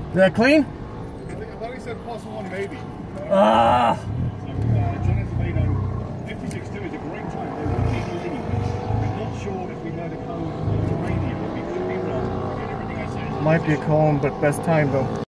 Is that clean? I thought he said plus one maybe. Ah! John Escobedo, 56.2 is a great time. They were leading anyway. I'm not sure if we heard a cone on the radio. We could be wrong. Everything I say is Might be a cone, but best time though.